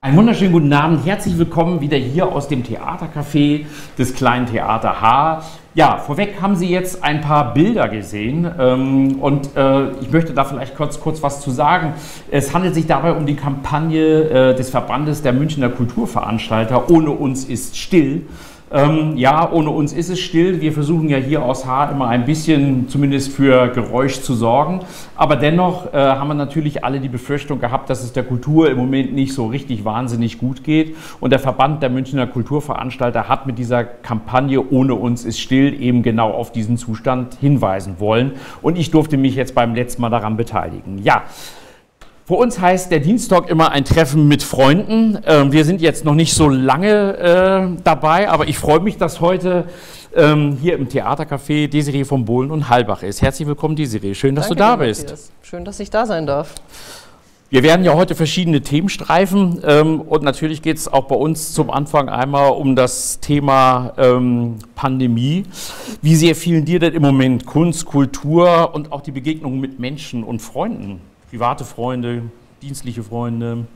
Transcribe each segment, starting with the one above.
Einen wunderschönen guten Abend, herzlich willkommen wieder hier aus dem Theatercafé des kleinen Theater H. Ja, vorweg haben Sie jetzt ein paar Bilder gesehen und ich möchte da vielleicht kurz was zu sagen. Es handelt sich dabei um die Kampagne des Verbandes der Münchner Kulturveranstalter Ohne uns ist still. Ja, ohne uns ist es still. Wir versuchen ja hier aus H immer ein bisschen zumindest für Geräusch zu sorgen. Aber dennoch haben wir natürlich alle die Befürchtung gehabt, dass es der Kultur im Moment nicht so richtig wahnsinnig gut geht. Und der Verband der Münchner Kulturveranstalter hat mit dieser Kampagne Ohne uns ist still eben genau auf diesen Zustand hinweisen wollen. Und ich durfte mich jetzt beim letzten Mal daran beteiligen. Ja. Für uns heißt der Dienstag immer ein Treffen mit Freunden. Wir sind jetzt noch nicht so lange dabei, aber ich freue mich, dass heute hier im Theatercafé Desiree von Bohlen und Halbach ist. Herzlich willkommen, Desiree. Schön, dass du da bist. Matthias. Schön, dass ich da sein darf. Wir werden ja heute verschiedene Themen streifen und natürlich geht es auch bei uns zum Anfang einmal um das Thema Pandemie. Wie sehr fehlen dir denn im Moment Kunst, Kultur und auch die Begegnung mit Menschen und Freunden? Private Freunde, dienstliche Freunde?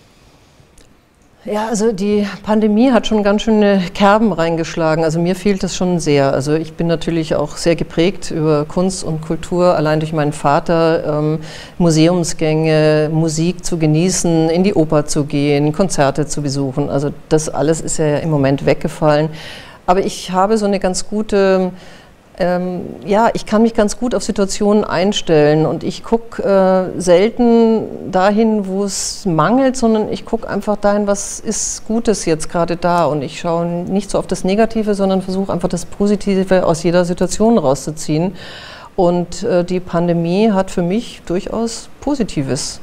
Ja, also die Pandemie hat schon ganz schöne Kerben reingeschlagen. Also mir fehlt das schon sehr. Also ich bin natürlich auch sehr geprägt über Kunst und Kultur, allein durch meinen Vater, Museumsgänge, Musik zu genießen, in die Oper zu gehen, Konzerte zu besuchen. Also das alles ist ja im Moment weggefallen. Aber ich habe so eine ganz gute... ja, ich kann mich ganz gut auf Situationen einstellen und ich gucke selten dahin, wo es mangelt, sondern ich gucke einfach dahin, was ist Gutes jetzt gerade da und ich schaue nicht so auf das Negative, sondern versuche einfach das Positive aus jeder Situation rauszuziehen und die Pandemie hat für mich durchaus Positives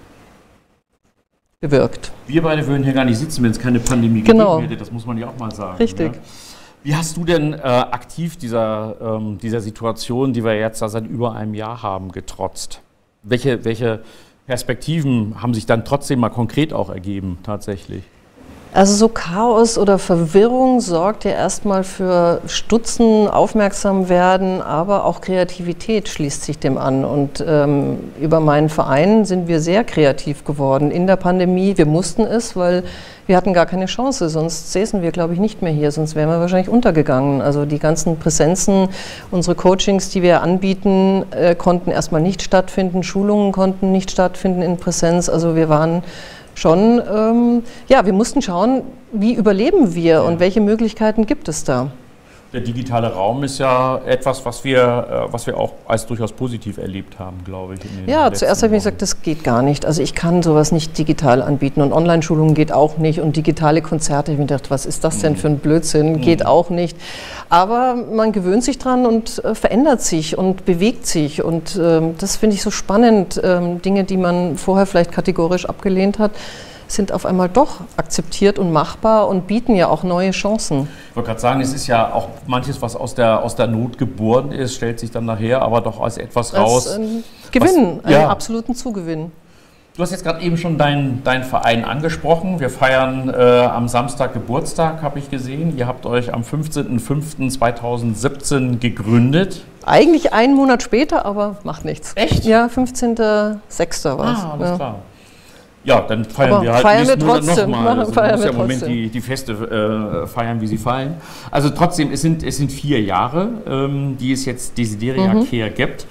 bewirkt. Wir beide würden hier gar nicht sitzen, wenn es keine Pandemie gegeben hätte, das muss man ja auch mal sagen. Richtig. Ja? Wie hast du denn aktiv dieser Situation, die wir jetzt seit über einem Jahr haben, getrotzt? Welche Perspektiven haben sich dann trotzdem mal konkret auch ergeben, tatsächlich? Also so Chaos oder Verwirrung sorgt ja erstmal für Stutzen, aufmerksam werden, aber auch Kreativität schließt sich dem an. Und über meinen Verein sind wir sehr kreativ geworden in der Pandemie. Wir mussten es, weil wir hatten gar keine Chance, sonst säßen wir, glaube ich, nicht mehr hier, sonst wären wir wahrscheinlich untergegangen. Also die ganzen Präsenzen, unsere Coachings, die wir anbieten, konnten erstmal nicht stattfinden, Schulungen konnten nicht stattfinden in Präsenz. Also wir waren schon, ja, wir mussten schauen, wie überleben wir und welche Möglichkeiten gibt es da. Der digitale Raum ist ja etwas, was wir auch als durchaus positiv erlebt haben, glaube ich. Ja, zuerst habe ich gesagt, das geht gar nicht. Also ich kann sowas nicht digital anbieten und Online-Schulungen geht auch nicht und digitale Konzerte, ich habe mir gedacht, was ist das denn für ein Blödsinn, geht auch nicht. Aber man gewöhnt sich dran und verändert sich und bewegt sich und das finde ich so spannend. Dinge, die man vorher vielleicht kategorisch abgelehnt hat, sind auf einmal doch akzeptiert und machbar und bieten ja auch neue Chancen. Ich wollte gerade sagen, es ist ja auch manches, was aus der Not geboren ist, stellt sich dann nachher aber doch als etwas raus. Als Gewinn, einen absoluten Zugewinn. Du hast jetzt gerade eben schon deinen Verein angesprochen. Wir feiern am Samstag Geburtstag, habe ich gesehen. Ihr habt euch am 15.05.2017 gegründet. Eigentlich einen Monat später, aber macht nichts. Echt? Ja, 15.06. war es. Ah, alles klar. Ja, dann feiern aber wir halt feiern wir trotzdem. Nochmal. Also man muss ja im Moment die Feste feiern, wie sie fallen. Also trotzdem, es sind 4 Jahre, die es jetzt Desideria Care gibt.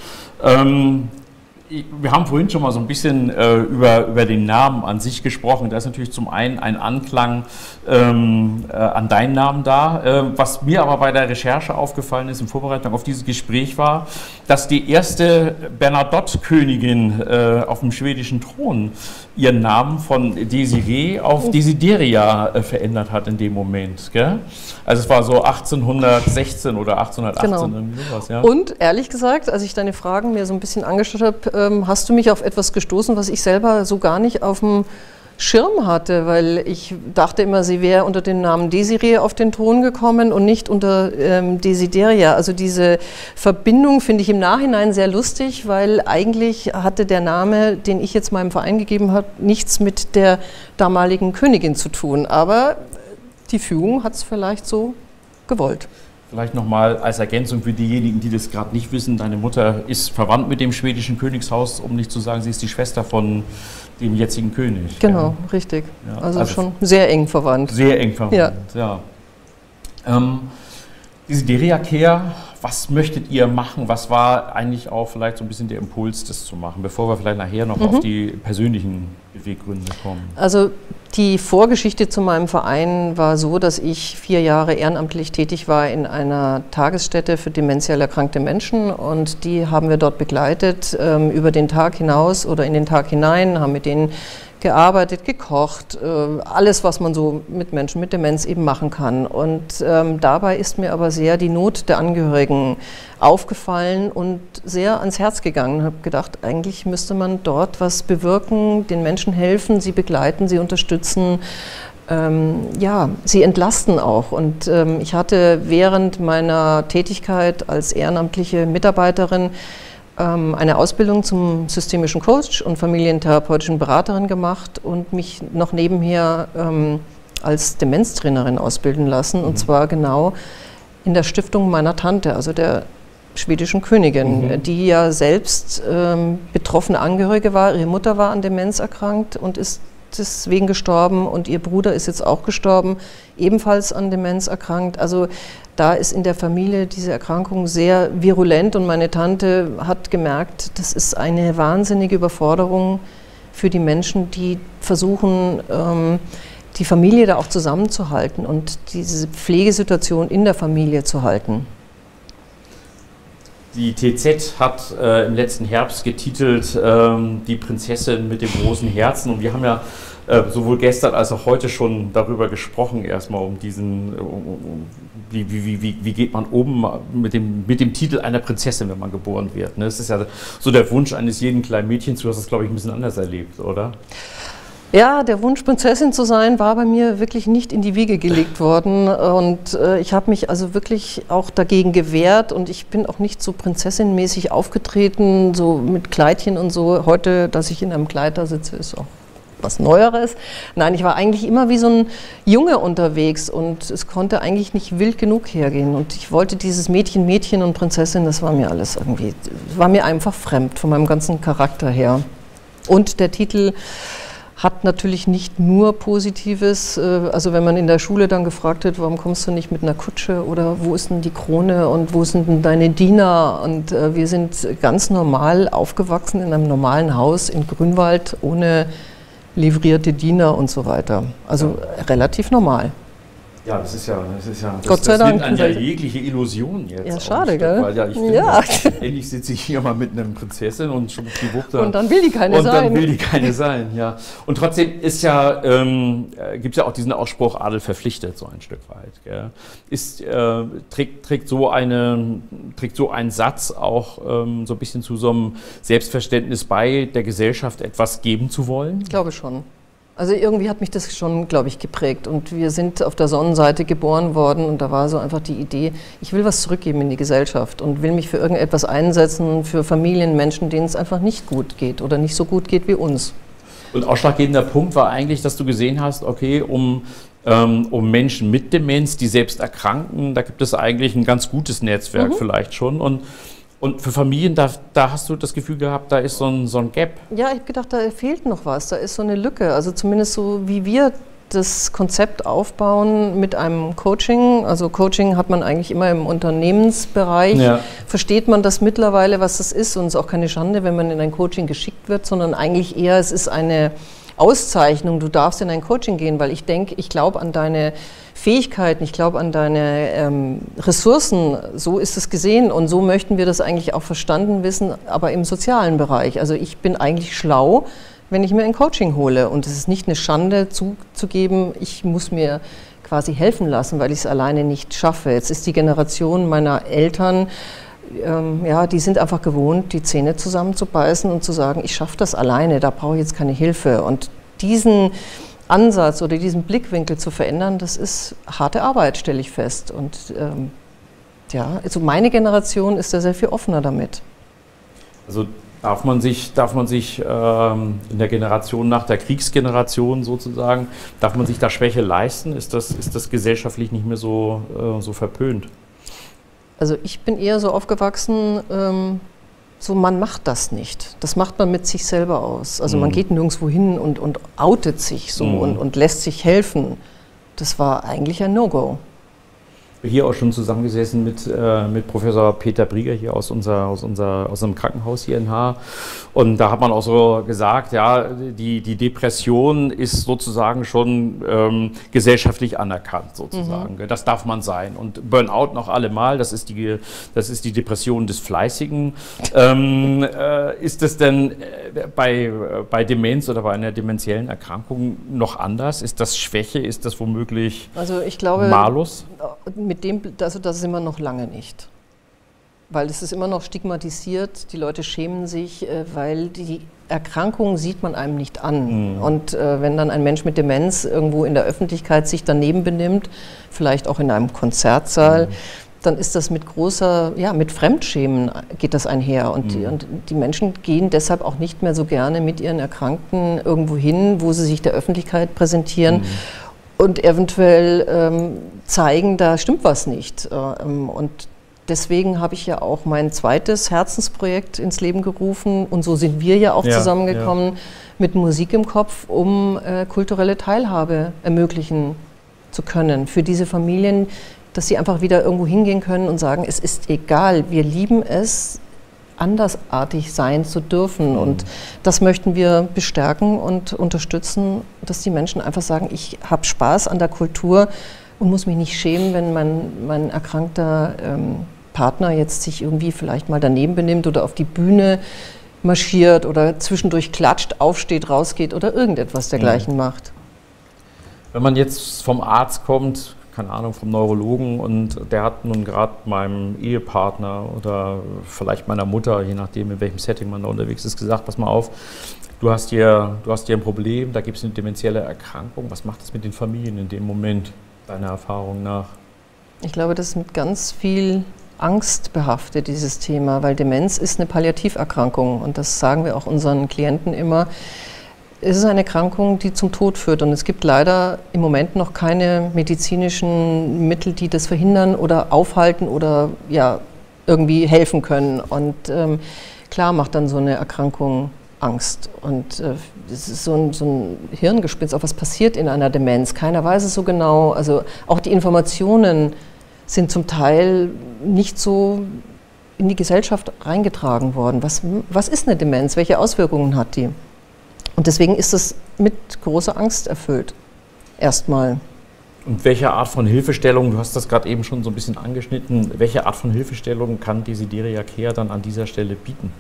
Wir haben vorhin schon mal so ein bisschen über den Namen an sich gesprochen. Da ist natürlich zum einen ein Anklang an deinen Namen da. Was mir aber bei der Recherche aufgefallen ist, in Vorbereitung auf dieses Gespräch war, dass die erste Bernadotte-Königin auf dem schwedischen Thron ihren Namen von Desiree auf Desideria verändert hat in dem Moment. Gell? Also es war so 1816 oder 1818. Genau. Irgendwie sowas, ja? Und ehrlich gesagt, als ich deine Fragen mir so ein bisschen angeschaut habe, hast du mich auf etwas gestoßen, was ich selber so gar nicht auf dem Schirm hatte, weil ich dachte immer, sie wäre unter dem Namen Desiree auf den Thron gekommen und nicht unter Desideria. Also diese Verbindung finde ich im Nachhinein sehr lustig, weil eigentlich hatte der Name, den ich jetzt meinem Verein gegeben habe, nichts mit der damaligen Königin zu tun. Aber die Fügung hat es vielleicht so gewollt. Vielleicht nochmal als Ergänzung für diejenigen, die das gerade nicht wissen. Deine Mutter ist verwandt mit dem schwedischen Königshaus, um nicht zu sagen, sie ist die Schwester von dem jetzigen König. Genau, richtig. Ja, also schon sehr eng verwandt. Sehr eng verwandt, ja. Diese Deria-Care, was möchtet ihr machen? Was war eigentlich auch vielleicht so ein bisschen der Impuls, das zu machen, bevor wir vielleicht nachher noch auf die persönlichen Beweggründe kommen? Also die Vorgeschichte zu meinem Verein war so, dass ich 4 Jahre ehrenamtlich tätig war in einer Tagesstätte für dementiell erkrankte Menschen, und die haben wir dort begleitet über den Tag hinaus oder in den Tag hinein, haben mit denen gearbeitet, gekocht, alles, was man so mit Menschen mit Demenz eben machen kann. Und dabei ist mir aber sehr die Not der Angehörigen aufgefallen und sehr ans Herz gegangen. Ich habe gedacht, eigentlich müsste man dort was bewirken, den Menschen helfen, sie begleiten, sie unterstützen, ja, sie entlasten auch. Und ich hatte während meiner Tätigkeit als ehrenamtliche Mitarbeiterin eine Ausbildung zum systemischen Coach und familientherapeutischen Beraterin gemacht und mich noch nebenher als Demenztrainerin ausbilden lassen, und zwar genau in der Stiftung meiner Tante, also der schwedischen Königin, die ja selbst betroffene Angehörige war. Ihre Mutter war an Demenz erkrankt und ist deswegen gestorben, und ihr Bruder ist jetzt auch gestorben, ebenfalls an Demenz erkrankt. Also da ist in der Familie diese Erkrankung sehr virulent, und meine Tante hat gemerkt, das ist eine wahnsinnige Überforderung für die Menschen, die versuchen, die Familie da auch zusammenzuhalten und diese Pflegesituation in der Familie zu halten. Die TZ hat im letzten Herbst getitelt Die Prinzessin mit dem großen Herzen, und wir haben ja sowohl gestern als auch heute schon darüber gesprochen, erstmal um diesen, wie geht man um mit dem Titel einer Prinzessin, wenn man geboren wird. Ne? Das ist ja so der Wunsch eines jeden kleinen Mädchens. Du hast das, glaube ich, ein bisschen anders erlebt, oder? Ja, der Wunsch, Prinzessin zu sein, war bei mir wirklich nicht in die Wiege gelegt worden, und ich habe mich also wirklich auch dagegen gewehrt, und ich bin auch nicht so prinzessinmäßig aufgetreten, so mit Kleidchen und so. Heute, dass ich in einem Kleid da sitze, ist auch was Neueres. Nein, ich war eigentlich immer wie so ein Junge unterwegs, und es konnte eigentlich nicht wild genug hergehen, und ich wollte dieses Mädchen, Mädchen und Prinzessin, das war mir alles irgendwie, war mir einfach fremd von meinem ganzen Charakter her. Und der Titel hat natürlich nicht nur Positives, also wenn man in der Schule dann gefragt wird, warum kommst du nicht mit einer Kutsche oder wo ist denn die Krone und wo sind denn deine Diener, und wir sind ganz normal aufgewachsen in einem normalen Haus in Grünwald ohne livrierte Diener und so weiter, also relativ normal. Ja, das ist ja, Gott sei Dank. Das nimmt an ja jegliche Illusion jetzt. Ja, schade, gell? Weil ja, ich finde, endlich sitze ich hier mal mit einer Prinzessin und schon die Wuchter. Und dann will die keine sein. Und dann will die keine sein, ja. Und trotzdem ist ja, gibt es ja auch diesen Ausspruch, Adel verpflichtet, so ein Stück weit. Gell? Trägt so ein Satz auch so ein bisschen zu so einem Selbstverständnis bei, der Gesellschaft etwas geben zu wollen? Ich glaube schon. Also irgendwie hat mich das schon, glaube ich, geprägt, und wir sind auf der Sonnenseite geboren worden, und da war so einfach die Idee, ich will was zurückgeben in die Gesellschaft und will mich für irgendetwas einsetzen, für Familien, Menschen, denen es einfach nicht gut geht oder nicht so gut geht wie uns. Und ausschlaggebender Punkt war eigentlich, dass du gesehen hast, okay, um Menschen mit Demenz, die selbst erkranken, da gibt es eigentlich ein ganz gutes Netzwerk vielleicht schon, und für Familien, da hast du das Gefühl gehabt, da ist so ein Gap. Ja, ich habe gedacht, da fehlt noch was, da ist so eine Lücke. Also zumindest so, wie wir das Konzept aufbauen mit einem Coaching. Also Coaching hat man eigentlich immer im Unternehmensbereich. Ja. Versteht man das mittlerweile, was das ist? Und es ist auch keine Schande, wenn man in ein Coaching geschickt wird, sondern eigentlich eher, es ist eine Auszeichnung, du darfst in ein Coaching gehen, weil ich denke, ich glaube an deine Fähigkeiten, ich glaube an deine Ressourcen, so ist es gesehen, und so möchten wir das eigentlich auch verstanden wissen, aber im sozialen Bereich. Also ich bin eigentlich schlau, wenn ich mir ein Coaching hole, und es ist nicht eine Schande zuzugeben, ich muss mir quasi helfen lassen, weil ich es alleine nicht schaffe. Jetzt ist die Generation meiner Eltern, ja, die sind einfach gewohnt, die Zähne zusammenzubeißen und zu sagen, ich schaffe das alleine, da brauche ich jetzt keine Hilfe. Und diesen Ansatz oder diesen Blickwinkel zu verändern, das ist harte Arbeit, stelle ich fest. Und ja, also meine Generation ist da sehr viel offener damit. Also darf man sich in der Generation nach der Kriegsgeneration sozusagen, darf man sich da Schwäche leisten? Ist das gesellschaftlich nicht mehr so verpönt? Also ich bin eher so aufgewachsen, so man macht das nicht. Das macht man mit sich selber aus. Also man geht nirgendwo hin und outet sich so und lässt sich helfen. Das war eigentlich ein No-Go. Hier auch schon zusammengesessen mit Professor Peter Brieger hier aus unserem Krankenhaus hier in Haar. Und da hat man auch so gesagt, ja, die Depression ist sozusagen schon gesellschaftlich anerkannt sozusagen. Das darf man sein. Und Burnout noch allemal, das ist die Depression des Fleißigen. Ist es denn bei Demenz oder bei einer dementiellen Erkrankung noch anders? Ist das Schwäche? Ist das womöglich Malus? Mit dem, also das sind wir noch lange nicht. Weil es ist immer noch stigmatisiert, die Leute schämen sich, weil die Erkrankung sieht man einem nicht an. Und wenn dann ein Mensch mit Demenz irgendwo in der Öffentlichkeit sich daneben benimmt, vielleicht auch in einem Konzertsaal, dann ist das mit mit Fremdschämen geht das einher. Und die Menschen gehen deshalb auch nicht mehr so gerne mit ihren Erkrankten irgendwo hin, wo sie sich der Öffentlichkeit präsentieren. Und eventuell zeigen, da stimmt was nicht. Und deswegen habe ich ja auch mein zweites Herzensprojekt ins Leben gerufen. Und so sind wir ja auch zusammengekommen mit Musik im Kopf, um kulturelle Teilhabe ermöglichen zu können für diese Familien, dass sie einfach wieder irgendwo hingehen können und sagen, es ist egal, wir lieben es, andersartig sein zu dürfen. Und das möchten wir bestärken und unterstützen, dass die Menschen einfach sagen, ich habe Spaß an der Kultur und muss mich nicht schämen, wenn mein erkrankter Partner jetzt sich irgendwie vielleicht mal daneben benimmt oder auf die Bühne marschiert oder zwischendurch klatscht, aufsteht, rausgeht oder irgendetwas dergleichen macht. Wenn man jetzt vom Arzt kommt, keine Ahnung, vom Neurologen und der hat nun gerade meinem Ehepartner oder vielleicht meiner Mutter, je nachdem in welchem Setting man da unterwegs ist, gesagt, pass mal auf, du hast hier ein Problem, da gibt es eine dementielle Erkrankung. Was macht das mit den Familien in dem Moment, deiner Erfahrung nach? Ich glaube, das ist mit ganz viel Angst behaftet, dieses Thema, weil Demenz ist eine Palliativerkrankung und das sagen wir auch unseren Klienten immer. Es ist eine Erkrankung, die zum Tod führt und es gibt leider im Moment noch keine medizinischen Mittel, die das verhindern oder aufhalten oder irgendwie helfen können. Und klar macht dann so eine Erkrankung Angst. Und es ist so ein Hirngespinst, auch was passiert in einer Demenz. Keiner weiß es so genau. Also auch die Informationen sind zum Teil nicht so in die Gesellschaft reingetragen worden. Was ist eine Demenz? Welche Auswirkungen hat die? Und deswegen ist es mit großer Angst erfüllt, erstmal. Und welche Art von Hilfestellung, du hast das gerade eben schon so ein bisschen angeschnitten, welche Art von Hilfestellung kann Desideria Care dann an dieser Stelle bieten?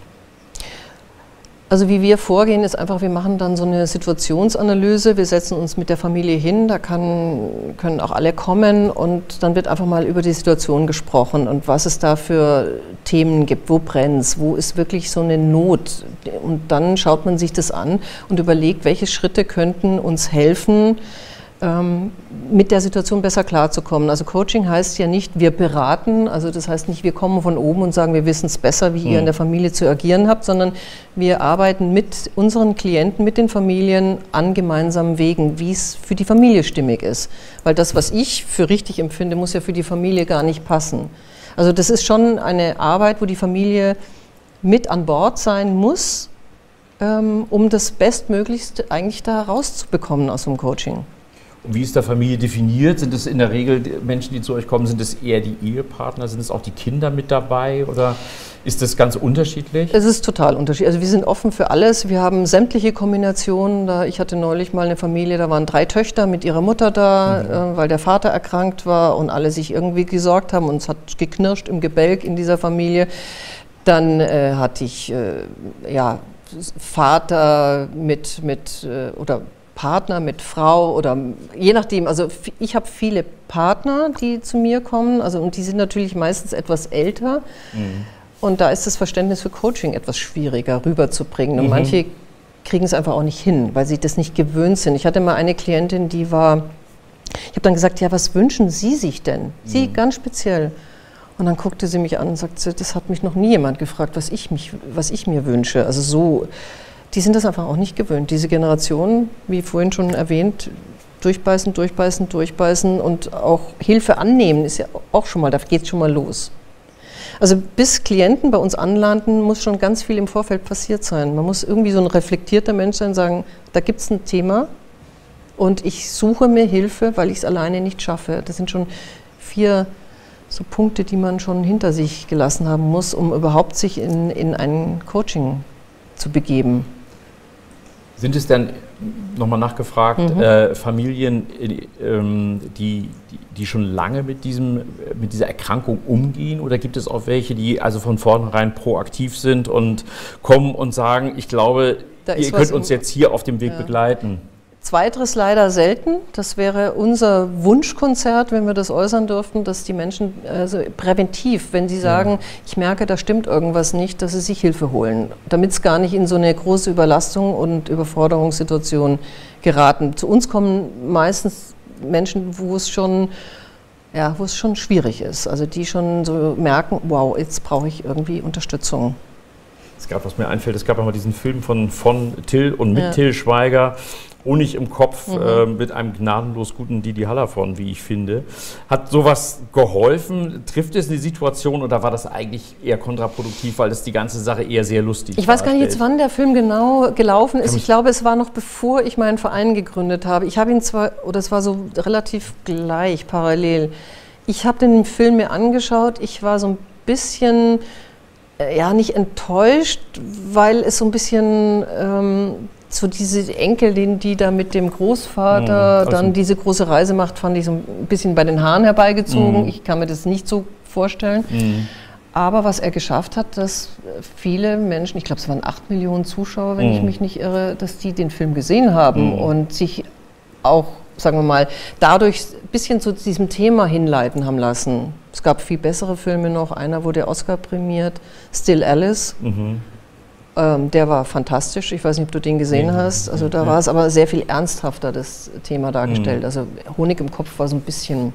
Also wie wir vorgehen, ist einfach, wir machen dann so eine Situationsanalyse, wir setzen uns mit der Familie hin, da können auch alle kommen und dann wird einfach mal über die Situation gesprochen und was es da für Themen gibt, wo brennt es, wo ist wirklich so eine Not. Und dann schaut man sich das an und überlegt, welche Schritte könnten uns helfen, mit der Situation besser klarzukommen. Also Coaching heißt ja nicht, wir beraten, also das heißt nicht, wir kommen von oben und sagen, wir wissen es besser, wie ihr in der Familie zu agieren habt, sondern wir arbeiten mit unseren Klienten, mit den Familien an gemeinsamen Wegen, wie es für die Familie stimmig ist. Weil das, was ich für richtig empfinde, muss ja für die Familie gar nicht passen. Also das ist schon eine Arbeit, wo die Familie mit an Bord sein muss, um das Bestmöglichste eigentlich da rauszubekommen aus dem Coaching. Und wie ist da Familie definiert? Sind es in der Regel Menschen, die zu euch kommen, sind es eher die Ehepartner? Sind es auch die Kinder mit dabei oder ist das ganz unterschiedlich? Es ist total unterschiedlich. Also wir sind offen für alles. Wir haben sämtliche Kombinationen. Ich hatte neulich mal eine Familie, da waren 3 Töchter mit ihrer Mutter da, weil der Vater erkrankt war und alle sich irgendwie gesorgt haben und es hat geknirscht im Gebälk in dieser Familie. Dann hatte ich Vater oder Partner mit Frau oder je nachdem, also ich habe viele Partner, die zu mir kommen, also und die sind natürlich meistens etwas älter und da ist das Verständnis für Coaching etwas schwieriger rüberzubringen und manche kriegen es einfach auch nicht hin, weil sie das nicht gewöhnt sind. Ich hatte mal eine Klientin, ich habe dann gesagt, ja, was wünschen Sie sich denn? Sie ganz speziell. Und dann guckte sie mich an und sagte, das hat mich noch nie jemand gefragt, was ich mir wünsche. Also so, die sind das einfach auch nicht gewöhnt. Diese Generation, wie vorhin schon erwähnt, durchbeißen, durchbeißen, durchbeißen und auch Hilfe annehmen ist ja auch schon mal, da geht es schon mal los. Also bis Klienten bei uns anlanden, muss schon ganz viel im Vorfeld passiert sein. Man muss irgendwie so ein reflektierter Mensch sein, sagen, da gibt es ein Thema und ich suche mir Hilfe, weil ich es alleine nicht schaffe. Das sind schon 4 so Punkte, die man schon hinter sich gelassen haben muss, um überhaupt sich in ein Coaching zu begeben. Sind es denn, nochmal nachgefragt, Familien, die schon lange mit dieser Erkrankung umgehen? Oder gibt es auch welche, die also von vornherein proaktiv sind und kommen und sagen, ich glaube, ihr könnt uns jetzt hier auf dem Weg begleiten? Zweiteres leider selten. Das wäre unser Wunschkonzert, wenn wir das äußern dürften, dass die Menschen also präventiv, wenn sie sagen, ich merke, da stimmt irgendwas nicht, dass sie sich Hilfe holen, damit es gar nicht in so eine große Überlastung und Überforderungssituation geraten. Zu uns kommen meistens Menschen, wo es schon schwierig ist, also die schon so merken, wow, jetzt brauche ich irgendwie Unterstützung. Was mir einfällt, es gab einmal diesen Film von Till und mit Till Schweiger, Honig im Kopf, mit einem gnadenlos guten Didi Hallervorden, wie ich finde. Hat sowas geholfen? Trifft es eine Situation oder war das eigentlich eher kontraproduktiv, weil das die ganze Sache eher sehr lustig war? Ich weiß gar nicht jetzt, wann der Film genau gelaufen ist. Ich glaube, es war noch bevor ich meinen Verein gegründet habe. Ich habe ihn zwar, oder es war so relativ gleich, parallel. Ich habe den Film mir angeschaut. Ich war so ein bisschen, nicht enttäuscht, weil es so ein bisschen so diese Enkel, die da mit dem Großvater dann diese große Reise macht, fand ich so ein bisschen bei den Haaren herbeigezogen. Ich kann mir das nicht so vorstellen. Aber was er geschafft hat, dass viele Menschen, ich glaube es waren 8 Millionen Zuschauer, wenn ich mich nicht irre, dass die den Film gesehen haben und sich auch, sagen wir mal, dadurch ein bisschen zu diesem Thema hinleiten haben lassen. Es gab viel bessere Filme noch. Einer wurde Oscar prämiert, Still Alice. Der war fantastisch. Ich weiß nicht, ob du den gesehen hast. Also da war es aber sehr viel ernsthafter, das Thema dargestellt. Also Honig im Kopf war so ein bisschen,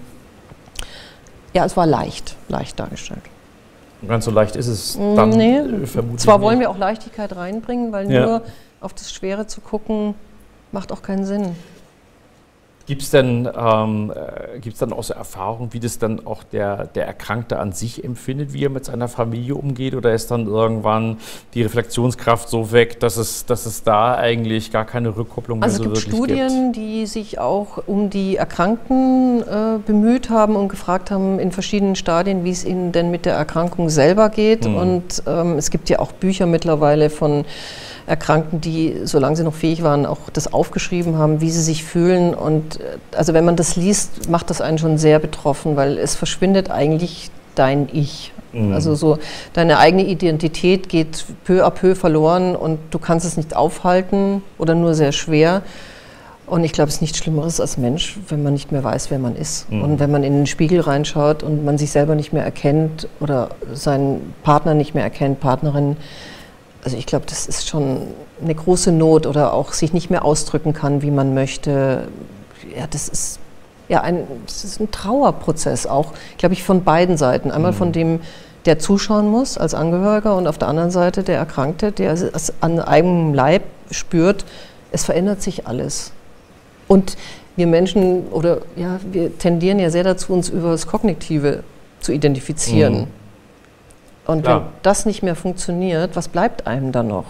es war leicht dargestellt. Ganz so leicht ist es dann vermutlich zwar wollen wir auch Leichtigkeit reinbringen, weil nur auf das Schwere zu gucken, macht auch keinen Sinn. Gibt es dann auch so Erfahrungen, wie das dann auch der Erkrankte an sich empfindet, wie er mit seiner Familie umgeht? Oder ist dann irgendwann die Reflexionskraft so weg, dass es da eigentlich gar keine Rückkopplung mehr so wirklich gibt? Es gibt Studien, die sich auch um die Erkrankten bemüht haben und gefragt haben in verschiedenen Stadien, wie es ihnen denn mit der Erkrankung selber geht. Und es gibt ja auch Bücher mittlerweile von Erkrankten, die, solange sie noch fähig waren, auch das aufgeschrieben haben, wie sie sich fühlen. Und also wenn man das liest, macht das einen schon sehr betroffen, weil es verschwindet eigentlich dein Ich. Also so deine eigene Identität geht peu à peu verloren und du kannst es nicht aufhalten oder nur sehr schwer. Und ich glaube, es ist nichts Schlimmeres als Mensch, wenn man nicht mehr weiß, wer man ist. Und wenn man in den Spiegel reinschaut und man sich selber nicht mehr erkennt oder seinen Partner nicht mehr erkennt, Partnerin. Also ich glaube, das ist schon eine große Not oder auch sich nicht mehr ausdrücken kann, wie man möchte. Ja, das ist ein Trauerprozess auch, glaube ich, von beiden Seiten. Einmal von dem, der zuschauen muss als Angehöriger und auf der anderen Seite der Erkrankte, der es an eigenem Leib spürt, es verändert sich alles. Und wir Menschen, wir tendieren ja sehr dazu, uns über das Kognitive zu identifizieren. Und wenn das nicht mehr funktioniert, was bleibt einem dann noch?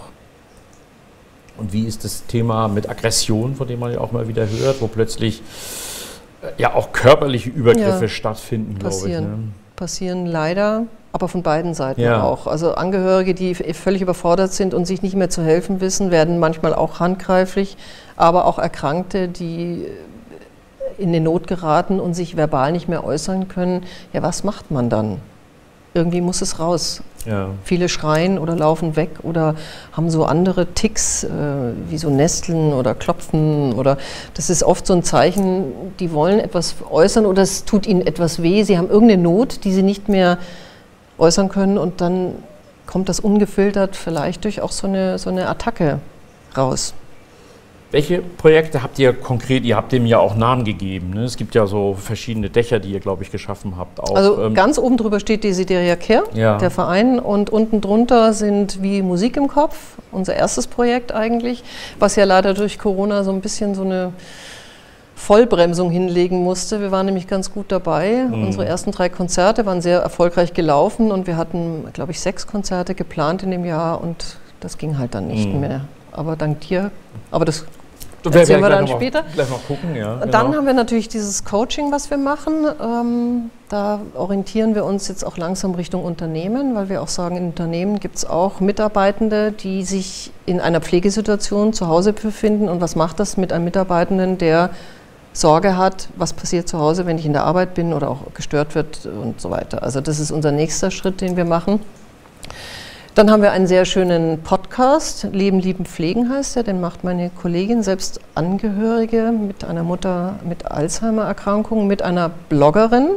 Und wie ist das Thema mit Aggression, von dem man ja auch mal wieder hört, wo plötzlich auch körperliche Übergriffe stattfinden, glaube ich. Ne? Passieren leider, aber von beiden Seiten auch. Also Angehörige, die völlig überfordert sind und sich nicht mehr zu helfen wissen, werden manchmal auch handgreiflich, aber auch Erkrankte, die in die Not geraten und sich verbal nicht mehr äußern können. Ja, was macht man dann? Irgendwie muss es raus. Ja. Viele schreien oder laufen weg oder haben so andere Ticks, wie so Nesteln oder Klopfen. Oder das ist oft so ein Zeichen, die wollen etwas äußern oder es tut ihnen etwas weh. Sie haben irgendeine Not, die sie nicht mehr äußern können und dann kommt das ungefiltert vielleicht durch auch so eine Attacke raus. Welche Projekte habt ihr konkret, ihr habt dem ja auch Namen gegeben, ne? Es gibt ja so verschiedene Dächer, die ihr, glaube ich, geschaffen habt. Auch, also ganz oben drüber steht Desideria Care, der Verein, und unten drunter sind wie Musik im Kopf, unser erstes Projekt eigentlich, was ja leider durch Corona so ein bisschen so eine Vollbremsung hinlegen musste. Wir waren nämlich ganz gut dabei. Unsere ersten 3 Konzerte waren sehr erfolgreich gelaufen und wir hatten, glaube ich, 6 Konzerte geplant in dem Jahr und das ging halt dann nicht mehr. Aber dank dir, aber das erzählen wir dann später. Gleich mal gucken, ja. Genau. Dann haben wir natürlich dieses Coaching, was wir machen. Da orientieren wir uns jetzt auch langsam Richtung Unternehmen, weil wir auch sagen, in Unternehmen gibt es auch Mitarbeitende, die sich in einer Pflegesituation zu Hause befinden. Und was macht das mit einem Mitarbeitenden, der Sorge hat, was passiert zu Hause, wenn ich in der Arbeit bin oder auch gestört wird und so weiter. Also das ist unser nächster Schritt, den wir machen. Dann haben wir einen sehr schönen Podcast, Leben, Lieben, Pflegen heißt der, den macht meine Kollegin, selbst Angehörige mit einer Mutter mit Alzheimer-Erkrankung, mit einer Bloggerin,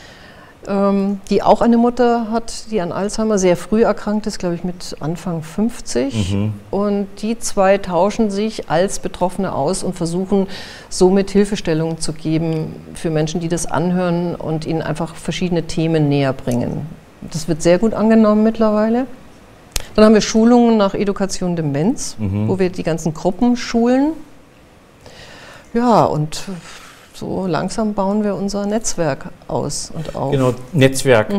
die auch eine Mutter hat, die an Alzheimer sehr früh erkrankt ist, glaube ich mit Anfang 50. Und die 2 tauschen sich als Betroffene aus und versuchen somit Hilfestellungen zu geben für Menschen, die das anhören und ihnen einfach verschiedene Themen näher bringen. Das wird sehr gut angenommen mittlerweile. Dann haben wir Schulungen nach Education Demenz, wo wir die ganzen Gruppen schulen. Ja, und so langsam bauen wir unser Netzwerk aus und auf. Genau, Netzwerk.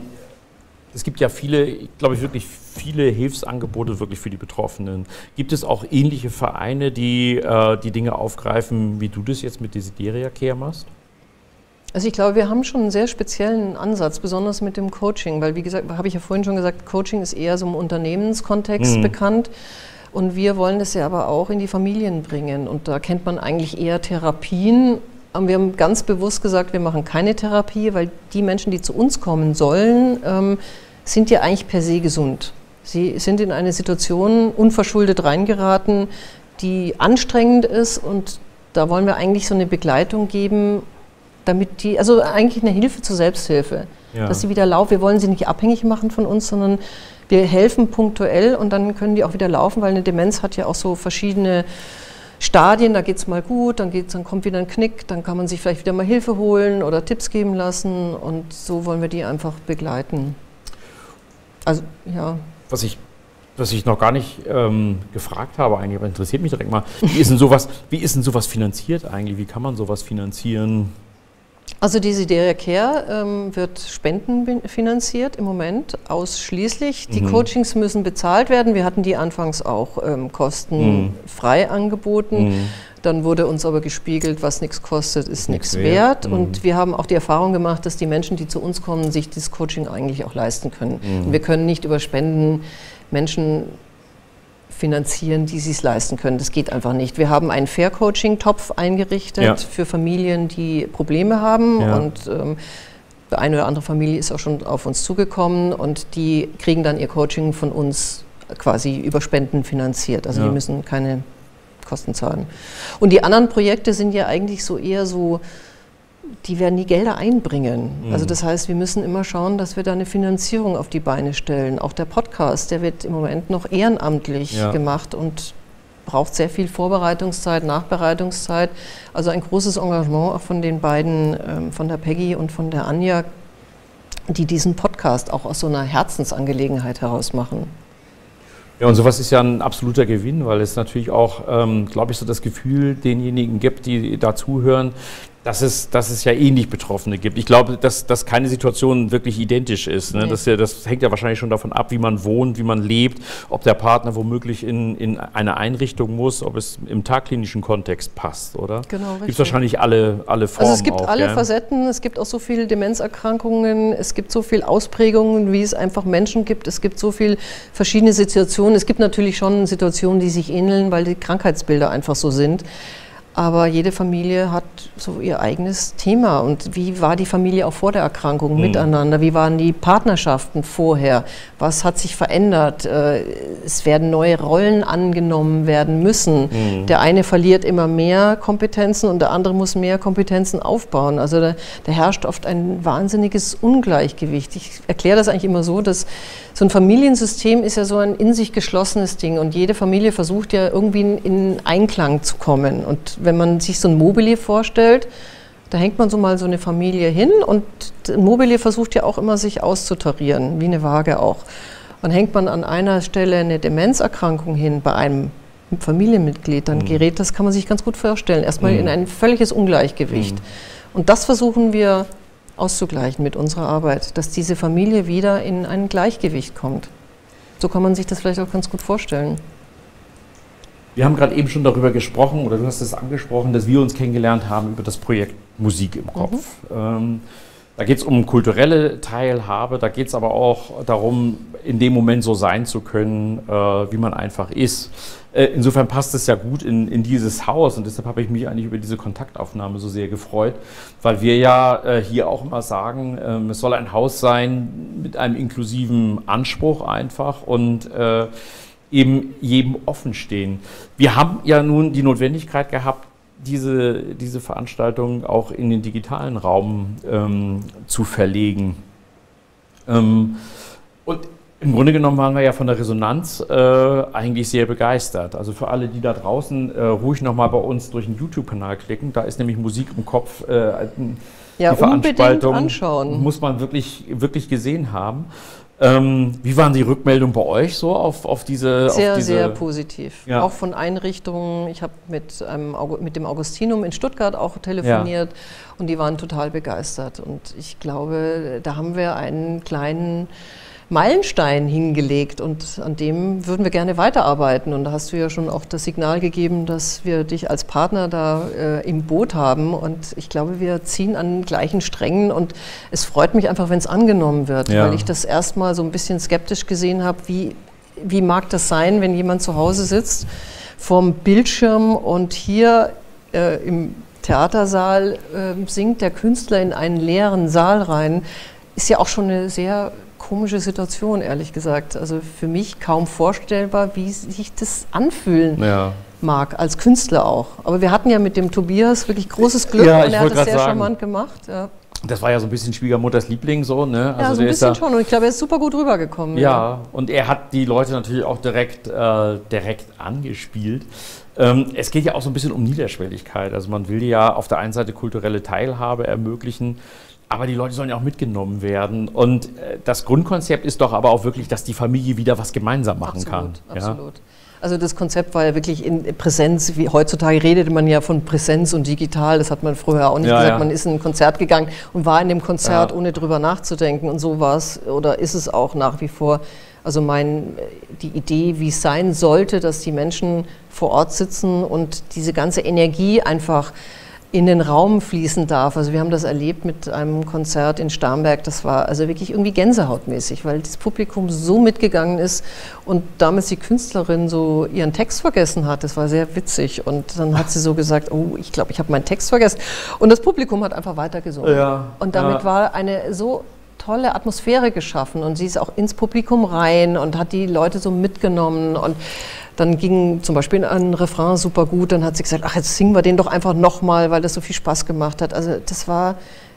Es gibt ja viele, glaube ich, wirklich viele Hilfsangebote wirklich für die Betroffenen. Gibt es auch ähnliche Vereine, die die Dinge aufgreifen, wie du das jetzt mit Desideria Care machst? Also ich glaube, wir haben schon einen sehr speziellen Ansatz, besonders mit dem Coaching, weil wie gesagt, habe ich ja vorhin schon gesagt, Coaching ist eher so im Unternehmenskontext bekannt und wir wollen das ja aber auch in die Familien bringen und da kennt man eigentlich eher Therapien. Wir haben ganz bewusst gesagt, wir machen keine Therapie, weil die Menschen, die zu uns kommen sollen, sind ja eigentlich per se gesund. Sie sind in eine Situation unverschuldet reingeraten, die anstrengend ist und da wollen wir eigentlich so eine Begleitung geben, damit die, also eigentlich eine Hilfe zur Selbsthilfe, dass sie wieder laufen. Wir wollen sie nicht abhängig machen von uns, sondern wir helfen punktuell und dann können die auch wieder laufen, weil eine Demenz hat ja auch so verschiedene Stadien, da geht es mal gut, dann kommt wieder ein Knick, dann kann man sich vielleicht wieder mal Hilfe holen oder Tipps geben lassen und so wollen wir die einfach begleiten. Also, ja. Was ich noch gar nicht gefragt habe eigentlich, aber interessiert mich direkt mal, wie ist denn sowas finanziert eigentlich? Wie kann man sowas finanzieren? Also Desideria Care wird spendenfinanziert im Moment ausschließlich. Die Coachings müssen bezahlt werden. Wir hatten die anfangs auch kostenfrei angeboten. Dann wurde uns aber gespiegelt, was nichts kostet, ist nichts wert. Und wir haben auch die Erfahrung gemacht, dass die Menschen, die zu uns kommen, sich dieses Coaching eigentlich auch leisten können. Und wir können nicht über Spenden Menschen finanzieren, die es leisten können. Das geht einfach nicht. Wir haben einen Fair-Coaching-Topf eingerichtet für Familien, die Probleme haben und eine oder andere Familie ist auch schon auf uns zugekommen und die kriegen dann ihr Coaching von uns quasi über Spenden finanziert. Also die müssen keine Kosten zahlen. Und die anderen Projekte sind ja eigentlich so eher so, die werden die Gelder einbringen. Also das heißt, wir müssen immer schauen, dass wir da eine Finanzierung auf die Beine stellen. Auch der Podcast, der wird im Moment noch ehrenamtlich gemacht und braucht sehr viel Vorbereitungszeit, Nachbereitungszeit. Also ein großes Engagement auch von den beiden, von der Peggy und von der Anja, die diesen Podcast auch aus so einer Herzensangelegenheit heraus machen. Ja, und sowas ist ja ein absoluter Gewinn, weil es natürlich auch, glaube ich, so das Gefühl denjenigen gibt, die da zuhören, dass es ja ähnlich Betroffene gibt. Ich glaube, dass keine Situation wirklich identisch ist. Ne? Nee. Das hängt ja wahrscheinlich schon davon ab, wie man wohnt, wie man lebt, ob der Partner womöglich in eine Einrichtung muss, ob es im tagklinischen Kontext passt, oder? Genau, richtig. Gibt es wahrscheinlich alle Formen. Also es gibt auch, alle Facetten, es gibt auch so viele Demenzerkrankungen, es gibt so viele Ausprägungen, wie es einfach Menschen gibt, es gibt so viele verschiedene Situationen. Es gibt natürlich schon Situationen, die sich ähneln, weil die Krankheitsbilder einfach so sind. Aber jede Familie hat so ihr eigenes Thema. Und wie war die Familie auch vor der Erkrankung miteinander? Wie waren die Partnerschaften vorher? Was hat sich verändert? Es werden neue Rollen angenommen werden müssen. Der eine verliert immer mehr Kompetenzen und der andere muss mehr Kompetenzen aufbauen. Also da herrscht oft ein wahnsinniges Ungleichgewicht. Ich erkläre das eigentlich immer so, dass so ein Familiensystem ist ja so ein in sich geschlossenes Ding und jede Familie versucht ja irgendwie in Einklang zu kommen. Und wenn man sich so ein Mobile vorstellt, da hängt man so mal so eine Familie hin und ein Mobile versucht ja auch immer sich auszutarieren, wie eine Waage auch. Dann hängt man an einer Stelle eine Demenzerkrankung hin bei einem Familienmitglied, dann gerät, das kann man sich ganz gut vorstellen, erstmal in ein völliges Ungleichgewicht. Und das versuchen wir auszugleichen mit unserer Arbeit, dass diese Familie wieder in ein Gleichgewicht kommt. So kann man sich das vielleicht auch ganz gut vorstellen. Wir haben gerade eben schon darüber gesprochen, oder du hast es angesprochen, dass wir uns kennengelernt haben über das Projekt Musik im Kopf. Da geht es um kulturelle Teilhabe, da geht es aber auch darum, in dem Moment so sein zu können, wie man einfach ist. Insofern passt es ja gut in dieses Haus und deshalb habe ich mich eigentlich über diese Kontaktaufnahme so sehr gefreut, weil wir ja hier auch immer sagen, es soll ein Haus sein mit einem inklusiven Anspruch einfach und eben jedem offen stehen. Wir haben ja nun die Notwendigkeit gehabt, diese Veranstaltung auch in den digitalen Raum zu verlegen. Und im Grunde genommen waren wir ja von der Resonanz eigentlich sehr begeistert. Also für alle, die da draußen ruhig nochmal bei uns durch den YouTube-Kanal klicken, da ist nämlich Musik im Kopf. Ja, die Veranstaltung anschauen. Muss man wirklich gesehen haben. Wie waren die Rückmeldungen bei euch so auf diese? Sehr positiv. Ja. Auch von Einrichtungen. Ich habe mit dem Augustinum in Stuttgart auch telefoniert und die waren total begeistert. Und ich glaube, da haben wir einen kleinen Meilenstein hingelegt und an dem würden wir gerne weiterarbeiten. Und da hast du ja schon auch das Signal gegeben, dass wir dich als Partner da im Boot haben. Und ich glaube, wir ziehen an gleichen Strängen und es freut mich einfach, wenn es angenommen wird, weil ich das erstmal so ein bisschen skeptisch gesehen habe, wie mag das sein, wenn jemand zu Hause sitzt vorm Bildschirm und hier im Theatersaal singt der Künstler in einen leeren Saal rein. Ist ja auch schon eine sehr komische Situation, ehrlich gesagt. Also für mich kaum vorstellbar, wie sich das anfühlen mag, als Künstler auch. Aber wir hatten ja mit dem Tobias wirklich großes Glück und er hat das sehr charmant gemacht. Ja. Das war ja so ein bisschen Schwiegermutters Liebling so, ne? Also ja, so ein bisschen schon und ich glaube, er ist super gut rübergekommen. Ja, und er hat die Leute natürlich auch direkt angespielt. Es geht ja auch so ein bisschen um Niederschwelligkeit. Also man will ja auf der einen Seite kulturelle Teilhabe ermöglichen, aber die Leute sollen ja auch mitgenommen werden. Und das Grundkonzept ist doch aber auch wirklich, dass die Familie wieder was gemeinsam machen kann. Absolut. Also das Konzept war ja wirklich in Präsenz. Wie heutzutage redet man ja von Präsenz und digital. Das hat man früher auch nicht gesagt. Man ist in ein Konzert gegangen und war in dem Konzert, ohne drüber nachzudenken. Und so war es oder ist es auch nach wie vor. Also die Idee, wie es sein sollte, dass die Menschen vor Ort sitzen und diese ganze Energie einfach in den Raum fließen darf. Also wir haben das erlebt mit einem Konzert in Starnberg, das war also wirklich irgendwie gänsehautmäßig, weil das Publikum so mitgegangen ist und damals die Künstlerin so ihren Text vergessen hat. Das war sehr witzig und dann hat sie so gesagt, oh, ich glaube, ich habe meinen Text vergessen. Und das Publikum hat einfach weitergesungen. Ja. Und damit war eine so tolle Atmosphäre geschaffen und sie ist auch ins Publikum rein und hat die Leute so mitgenommen und dann ging zum Beispiel ein Refrain super gut, dann hat sie gesagt, ach, jetzt singen wir den doch einfach nochmal, weil das so viel Spaß gemacht hat. Also das war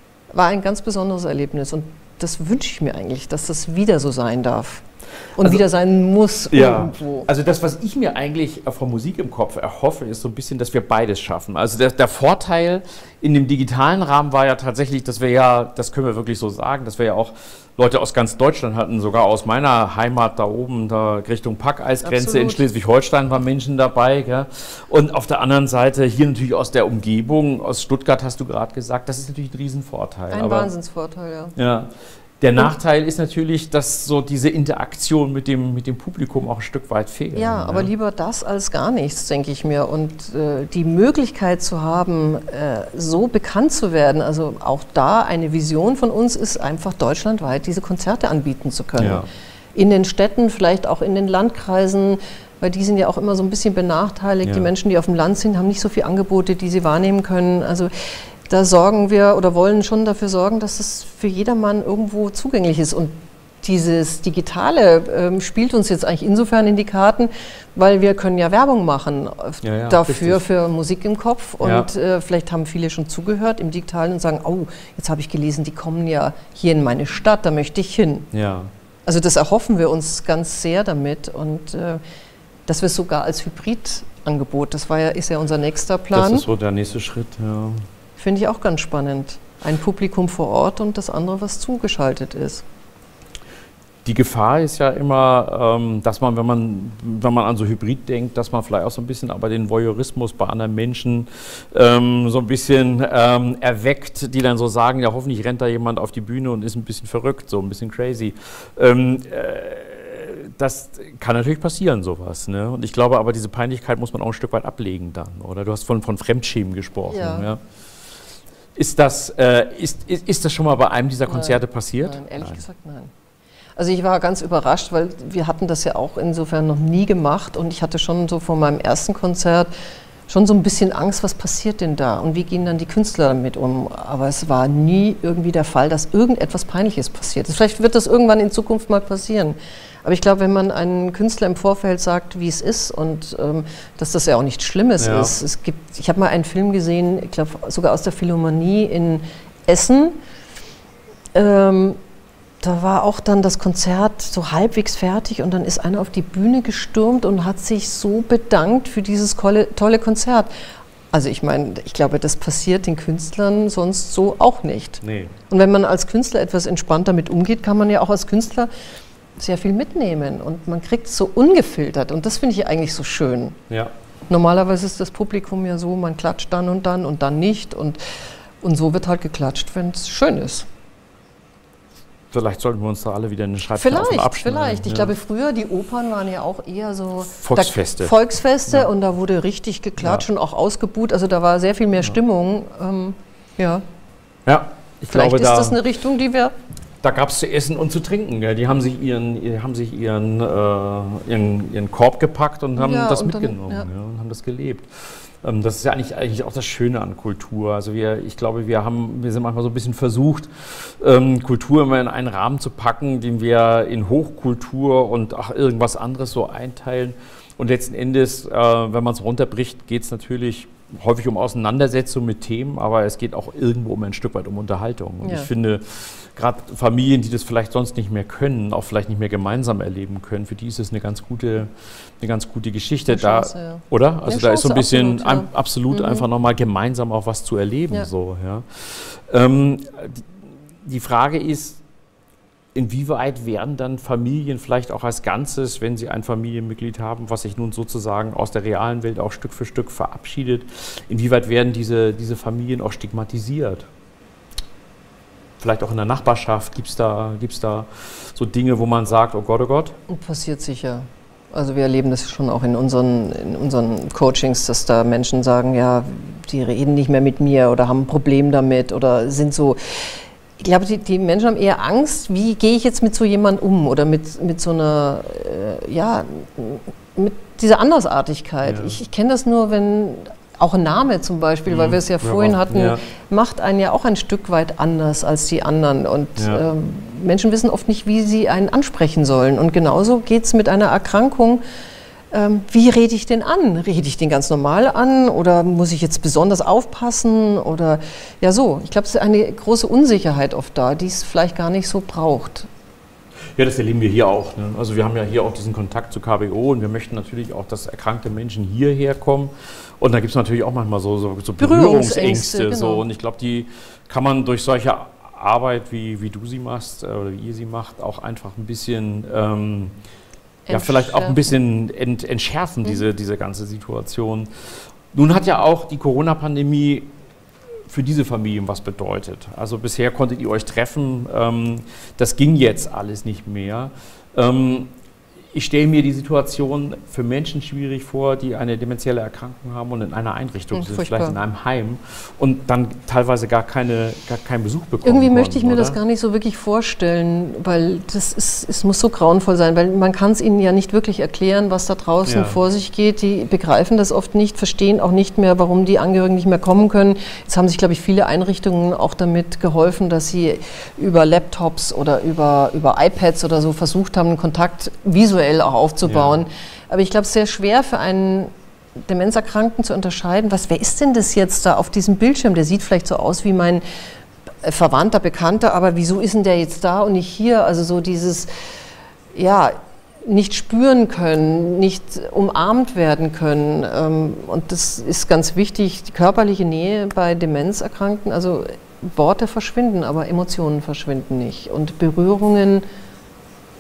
ein ganz besonderes Erlebnis und das wünsche ich mir eigentlich, dass das wieder so sein darf. Und wieder sein muss irgendwo. Also das, was ich mir eigentlich von Musik im Kopf erhoffe, ist so ein bisschen, dass wir beides schaffen. Also der Vorteil in dem digitalen Rahmen war ja tatsächlich, dass wir ja, das können wir wirklich so sagen, dass wir ja auch Leute aus ganz Deutschland hatten, sogar aus meiner Heimat da oben, da Richtung Packeisgrenze in Schleswig-Holstein waren Menschen dabei. Gell? Und auf der anderen Seite hier natürlich aus der Umgebung, aus Stuttgart hast du gerade gesagt, das ist natürlich ein Riesenvorteil. Ein Wahnsinnsvorteil, ja. Der Nachteil ist natürlich, dass so diese Interaktion mit dem Publikum auch ein Stück weit fehlt. Ja, aber lieber das als gar nichts, denke ich mir. Und die Möglichkeit zu haben, so bekannt zu werden, also auch da eine Vision von uns ist einfach deutschlandweit diese Konzerte anbieten zu können. Ja. In den Städten, vielleicht auch in den Landkreisen, weil die sind ja auch immer so ein bisschen benachteiligt. Ja. Die Menschen, die auf dem Land sind, haben nicht so viele Angebote, die sie wahrnehmen können. Also da sorgen wir oder wollen schon dafür sorgen, dass es für jedermann irgendwo zugänglich ist. Und dieses Digitale spielt uns jetzt eigentlich insofern in die Karten, weil wir können ja Werbung machen dafür, richtig. Für Musik im Kopf. Und vielleicht haben viele schon zugehört im Digitalen und sagen, oh, jetzt habe ich gelesen, die kommen ja hier in meine Stadt, da möchte ich hin. Ja. Also das erhoffen wir uns ganz sehr damit. Und dass wir es sogar als Hybridangebot, ist ja unser nächster Plan. Das ist so der nächste Schritt, ja. Finde ich auch ganz spannend. Ein Publikum vor Ort und das andere, was zugeschaltet ist. Die Gefahr ist ja immer, dass man, wenn man an so Hybrid denkt, dass man vielleicht auch so ein bisschen aber den Voyeurismus bei anderen Menschen so ein bisschen erweckt, die dann so sagen, ja hoffentlich rennt da jemand auf die Bühne und ist ein bisschen verrückt, so ein bisschen crazy. Das kann natürlich passieren, sowas. Ne? Und ich glaube aber, diese Peinlichkeit muss man auch ein Stück weit ablegen dann, oder? Du hast von Fremdschämen gesprochen. Ja. Ja? Ist das schon mal bei einem dieser Konzerte passiert? Nein, ehrlich gesagt nein. Also ich war ganz überrascht, weil wir hatten das ja auch insofern noch nie gemacht und ich hatte schon so vor meinem ersten Konzert schon so ein bisschen Angst, was passiert denn da und wie gehen dann die Künstler damit um. Aber es war nie irgendwie der Fall, dass irgendetwas Peinliches passiert ist. Vielleicht wird das irgendwann in Zukunft mal passieren. Aber ich glaube, wenn man einen Künstler im Vorfeld sagt, wie es ist und dass das ja auch nichts Schlimmes ist. Ich habe mal einen Film gesehen, ich glaube sogar aus der Philharmonie in Essen. Da war auch dann das Konzert so halbwegs fertig und dann ist einer auf die Bühne gestürmt und hat sich so bedankt für dieses tolle Konzert. Also ich meine, ich glaube, das passiert den Künstlern sonst so auch nicht. Nee. Und wenn man als Künstler etwas entspannt damit umgeht, kann man ja auch als Künstler sehr viel mitnehmen und man kriegt es so ungefiltert und das finde ich eigentlich so schön. Ja. Normalerweise ist das Publikum ja so, man klatscht dann und dann nicht und so wird halt geklatscht, wenn es schön ist. Vielleicht sollten wir uns da alle wieder in den Schreibtisch abschneiden. Vielleicht. Ich glaube, früher, die Opern waren ja auch eher so Volksfeste. Ja. Und da wurde richtig geklatscht und auch ausgebuht. Also da war sehr viel mehr Stimmung. Ja, ich glaube, ist das eine Richtung, die wir... Da gab es zu essen und zu trinken. Ja. Die haben sich ihren Korb gepackt und haben das mitgenommen und haben das gelebt. Das ist ja eigentlich auch das Schöne an Kultur. Also ich glaube, wir sind manchmal so ein bisschen versucht, Kultur immer in einen Rahmen zu packen, den wir in Hochkultur und irgendwas anderes so einteilen. Und letzten Endes, wenn man es runterbricht, geht es natürlich häufig um Auseinandersetzung mit Themen, aber es geht auch irgendwo ein Stück weit um Unterhaltung. Und ich finde, gerade Familien, die das vielleicht sonst nicht mehr können, auch vielleicht nicht mehr gemeinsam erleben können, für die ist es eine ganz gute Geschichte. Chance, oder? Also da ist so ein bisschen absolut einfach nochmal gemeinsam auch was zu erleben. Ja. So, ja. Die Frage ist, inwieweit werden dann Familien vielleicht auch als Ganzes, wenn sie ein Familienmitglied haben, was sich nun sozusagen aus der realen Welt auch Stück für Stück verabschiedet, inwieweit werden diese Familien auch stigmatisiert? Vielleicht auch in der Nachbarschaft gibt es da so Dinge, wo man sagt, oh Gott. Passiert sicher. Also wir erleben das schon auch in unseren Coachings, dass da Menschen sagen, ja, die reden nicht mehr mit mir oder haben ein Problem damit oder sind so... Ich glaube, die Menschen haben eher Angst, wie gehe ich jetzt mit so jemandem um oder mit so einer, mit dieser Andersartigkeit. Ja. Ich kenne das nur, wenn auch ein Name zum Beispiel, weil wir es ja vorhin hatten, macht einen ja auch ein Stück weit anders als die anderen. Und Menschen wissen oft nicht, wie sie einen ansprechen sollen. Und genauso geht es mit einer Erkrankung. Wie rede ich den an? Rede ich den ganz normal an oder muss ich jetzt besonders aufpassen? Oder ja so, ich glaube, es ist eine große Unsicherheit oft da, die es vielleicht gar nicht so braucht. Ja, das erleben wir hier auch. Ne? Also wir haben ja hier auch diesen Kontakt zu KBO und wir möchten natürlich auch, dass erkrankte Menschen hierher kommen. Und da gibt es natürlich auch manchmal so Berührungsängste. Genau. So. Und ich glaube, die kann man durch solche Arbeit, wie du sie machst oder wie ihr sie macht, auch einfach ein bisschen... vielleicht auch ein bisschen entschärfen, diese ganze Situation. Nun hat ja auch die Corona-Pandemie für diese Familien was bedeutet. Also bisher konntet ihr euch treffen, das ging jetzt alles nicht mehr. Ich stelle mir die Situation für Menschen schwierig vor, die eine dementielle Erkrankung haben und in einer Einrichtung sind, vielleicht in einem Heim und dann teilweise gar keinen Besuch bekommen. Irgendwie möchte ich mir das gar nicht so wirklich vorstellen, weil es muss so grauenvoll sein, weil man kann es ihnen ja nicht wirklich erklären, was da draußen vor sich geht. Die begreifen das oft nicht, verstehen auch nicht mehr, warum die Angehörigen nicht mehr kommen können. Jetzt haben sich, glaube ich, viele Einrichtungen auch damit geholfen, dass sie über Laptops oder über iPads oder so versucht haben, Kontakt visuell auch aufzubauen. Ja. Aber ich glaube, es ist sehr schwer für einen Demenzerkrankten zu unterscheiden, wer ist denn das jetzt da auf diesem Bildschirm? Der sieht vielleicht so aus wie mein Verwandter, Bekannter, aber wieso ist denn der jetzt da und nicht hier? Also so dieses, nicht spüren können, nicht umarmt werden können. Und das ist ganz wichtig, die körperliche Nähe bei Demenzerkrankten, also Worte verschwinden, aber Emotionen verschwinden nicht. Und Berührungen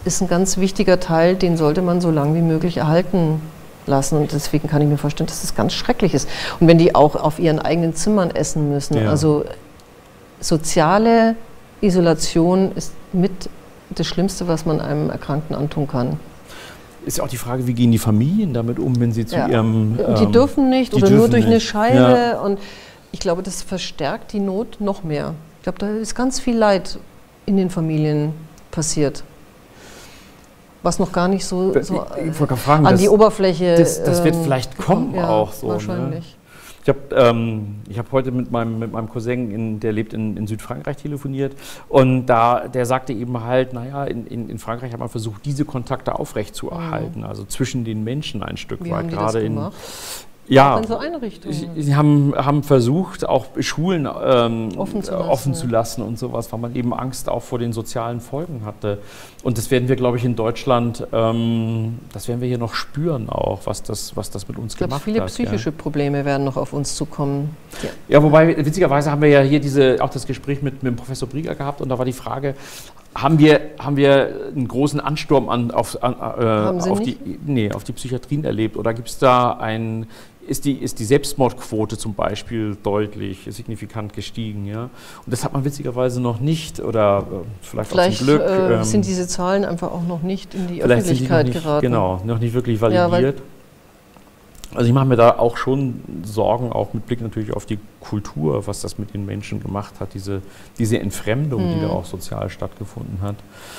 ist ein ganz wichtiger Teil, den sollte man so lange wie möglich erhalten lassen. Und deswegen kann ich mir vorstellen, dass das ganz schrecklich ist. Und wenn die auch auf ihren eigenen Zimmern essen müssen. Ja. Also soziale Isolation ist mit das Schlimmste, was man einem Erkrankten antun kann. Ist ja auch die Frage, wie gehen die Familien damit um, wenn sie zu ihrem... die dürfen nicht oder nur durch eine Scheibe. Ja. Und ich glaube, das verstärkt die Not noch mehr. Ich glaube, da ist ganz viel Leid in den Familien passiert. Was noch gar nicht so fragen, an die Oberfläche... Das wird vielleicht kommen auch so. Wahrscheinlich. Ne? Ich hab heute mit meinem Cousin, der lebt in Südfrankreich, telefoniert, und der sagte eben halt, naja, in Frankreich hat man versucht, diese Kontakte aufrechtzuerhalten, also zwischen den Menschen ein Stück weit. Wie haben die das gemacht? Ja, auch in so Einrichtungen. Sie haben versucht, auch Schulen offen zu lassen und sowas, weil man eben Angst auch vor den sozialen Folgen hatte. Und das werden wir, glaube ich, in Deutschland, das werden wir hier noch spüren auch, was das mit uns gemacht hat. Viele psychische Probleme werden noch auf uns zukommen. Ja, wobei, witzigerweise haben wir ja hier auch das Gespräch mit dem Professor Brieger gehabt, und da war die Frage, haben wir einen großen Ansturm auf die Psychiatrien erlebt, oder gibt es da ist die Selbstmordquote zum Beispiel deutlich, signifikant gestiegen, ja? Und das hat man witzigerweise noch nicht, oder vielleicht auch zum Glück. Sind diese Zahlen einfach auch noch nicht in die Öffentlichkeit geraten. Genau, noch nicht wirklich validiert. Also ich mache mir da auch schon Sorgen, auch mit Blick natürlich auf die Kultur, was das mit den Menschen gemacht hat, diese Entfremdung, die da auch sozial stattgefunden hat.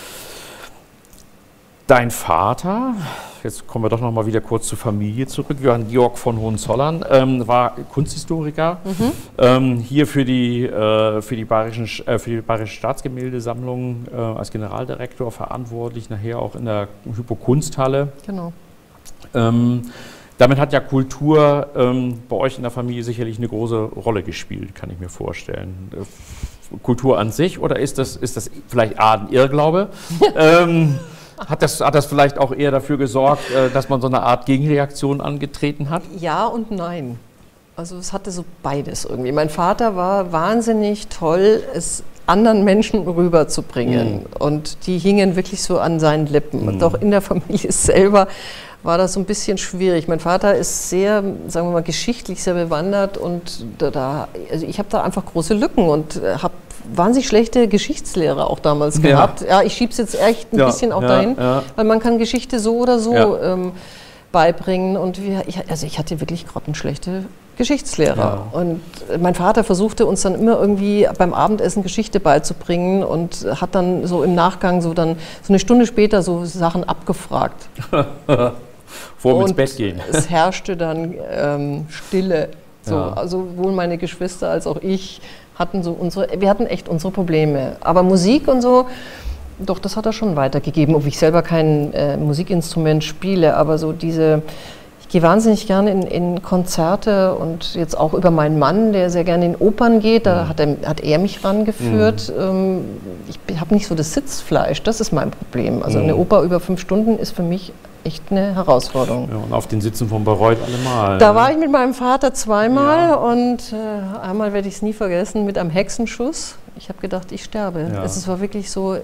Dein Vater, jetzt kommen wir doch noch mal wieder kurz zur Familie zurück, Johann Georg von Hohenzollern, war Kunsthistoriker, hier für die Bayerische Staatsgemäldesammlung als Generaldirektor verantwortlich, nachher auch in der Hypo-Kunsthalle. Genau. Damit hat ja Kultur bei euch in der Familie sicherlich eine große Rolle gespielt, kann ich mir vorstellen. Kultur an sich, oder ist das vielleicht ein Irrglaube? Hat das vielleicht auch eher dafür gesorgt, dass man so eine Art Gegenreaktion angetreten hat? Ja und nein. Also es hatte so beides irgendwie. Mein Vater war wahnsinnig toll, es anderen Menschen rüberzubringen. Und die hingen wirklich so an seinen Lippen. Und auch in der Familie selber war das so ein bisschen schwierig. Mein Vater ist sehr, sagen wir mal, geschichtlich sehr bewandert, und also ich habe da einfach große Lücken und habe wahnsinnig schlechte Geschichtslehrer auch damals gehabt. Ja, ich schiebe es jetzt echt ein bisschen auch dahin, weil man kann Geschichte so oder so beibringen, und ich hatte wirklich grottenschlechte Geschichtslehrer. Ja. Und mein Vater versuchte uns dann immer irgendwie beim Abendessen Geschichte beizubringen und hat dann so im Nachgang so eine Stunde später so Sachen abgefragt. Vor ins Bett gehen. Es herrschte dann Stille. So, also sowohl meine Geschwister als auch ich hatten wir hatten echt unsere Probleme. Aber Musik und so, doch, das hat er schon weitergegeben, obwohl ich selber kein Musikinstrument spiele, aber so ich gehe wahnsinnig gerne in Konzerte, und jetzt auch über meinen Mann, der sehr gerne in Opern geht, da hat er mich rangeführt. Ich habe nicht so das Sitzfleisch, das ist mein Problem. Also eine Oper über 5 Stunden ist für mich echt eine Herausforderung. Ja, und auf den Sitzen von Bayreuth allemal. Da war ich mit meinem Vater zweimal, und einmal werde ich es nie vergessen, mit einem Hexenschuss. Ich habe gedacht, ich sterbe. Ja. Es war wirklich so,